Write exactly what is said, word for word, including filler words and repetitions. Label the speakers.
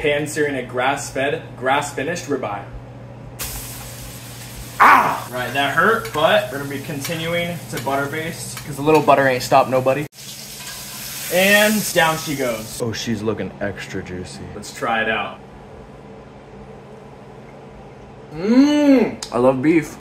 Speaker 1: Pan searing a grass-fed, grass-finished ribeye. Ah! Right, that hurt, but we're gonna be continuing to butter baste because a little butter ain't stopped nobody. And down she goes. Oh, she's looking extra juicy. Let's try it out. Mmm! I love beef.